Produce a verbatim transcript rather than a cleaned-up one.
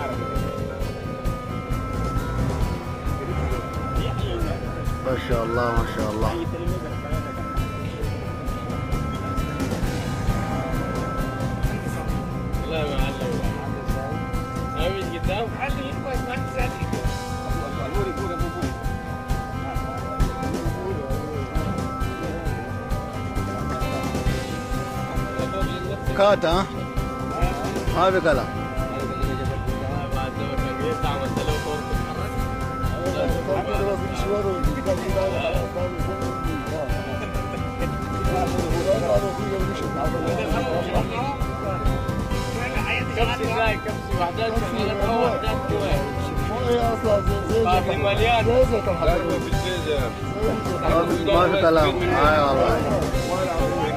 ما شاء الله ما شاء الله. لا ما علم. عامل قدام علي كويس ما تزعلي. كات ها؟ هذا قلم. كبسي زي كبسي وحدات شغالات او وحدات كويس. هي اصلا زي باقي مليان. زي زي كم حبه. ما في كلام. اي والله.